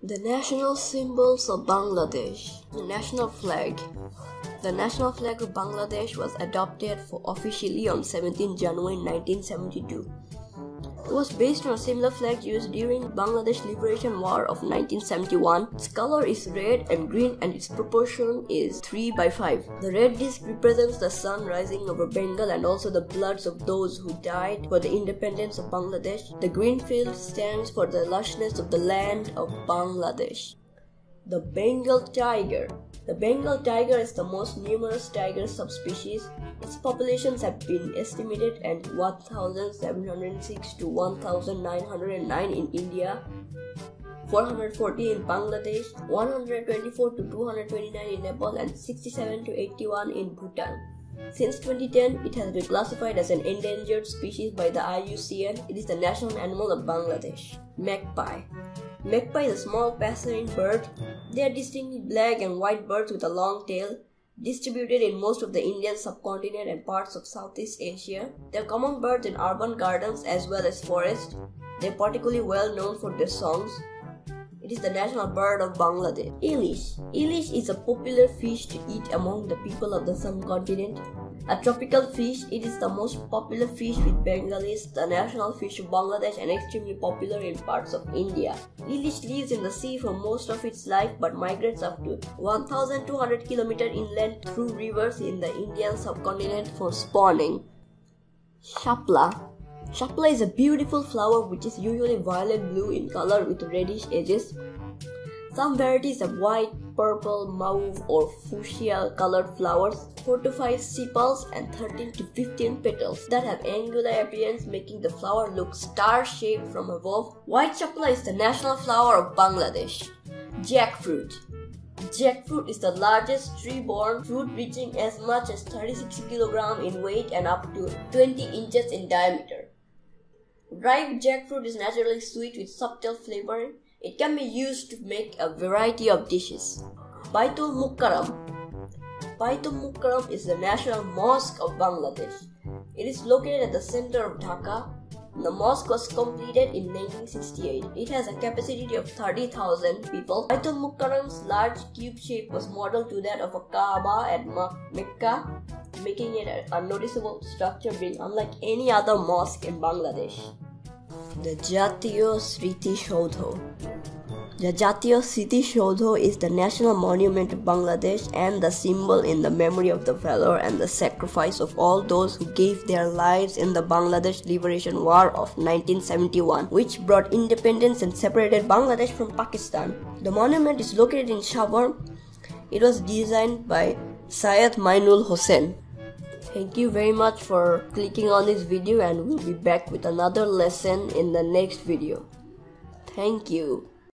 The national symbols of Bangladesh. The national flag. The national flag of Bangladesh was adopted officially on 17 January 1972. It was based on a similar flag used during Bangladesh Liberation War of 1971. Its color is red and green and its proportion is 3:5. The red disc represents the sun rising over Bengal and also the bloods of those who died for the independence of Bangladesh. The green field stands for the lushness of the land of Bangladesh. The Bengal tiger. The Bengal tiger is the most numerous tiger subspecies. Its populations have been estimated at 1,706 to 1,909 in India, 440 in Bangladesh, 124 to 229 in Nepal, and 67 to 81 in Bhutan. Since 2010, it has been classified as an endangered species by the IUCN. It is the national animal of Bangladesh. Magpie. Magpie is a small passerine bird. They are distinctly black and white birds with a long tail, distributed in most of the Indian subcontinent and parts of Southeast Asia. They are common birds in urban gardens as well as forests. They are particularly well known for their songs. It is the national bird of Bangladesh. Ilish. Ilish is a popular fish to eat among the people of the subcontinent. A tropical fish, it is the most popular fish with Bengalis, the national fish of Bangladesh, and extremely popular in parts of India. Ilish lives in the sea for most of its life but migrates up to 1,200 km inland through rivers in the Indian subcontinent for spawning. Shapla. Shapla is a beautiful flower which is usually violet-blue in color with reddish edges. Some varieties have white, purple, mauve or fuchsia colored flowers, 4 to 5 sepals and 13 to 15 petals that have angular appearance, making the flower look star-shaped from above. White shapla is the national flower of Bangladesh. Jackfruit. Jackfruit is the largest tree-borne fruit, reaching as much as 36 kg in weight and up to 20 inches in diameter. Ripe jackfruit is naturally sweet with subtle flavoring. It can be used to make a variety of dishes. Baitul Mukarram. Baitul Mukarram is the national mosque of Bangladesh. It is located at the center of Dhaka. The mosque was completed in 1968. It has a capacity of 30,000 people. Baitul Mukarram's large cube shape was modeled to that of a Kaaba at Mecca, making it a noticeable structure being unlike any other mosque in Bangladesh. The Jatiyo Smriti Saudha. The Jatiyo Smriti Saudha is the national monument of Bangladesh and the symbol in the memory of the valor and the sacrifice of all those who gave their lives in the Bangladesh Liberation War of 1971, which brought independence and separated Bangladesh from Pakistan. The monument is located in Savar. It was designed by Syed Mainul Hossain. Thank you very much for clicking on this video, and we'll be back with another lesson in the next video. Thank you.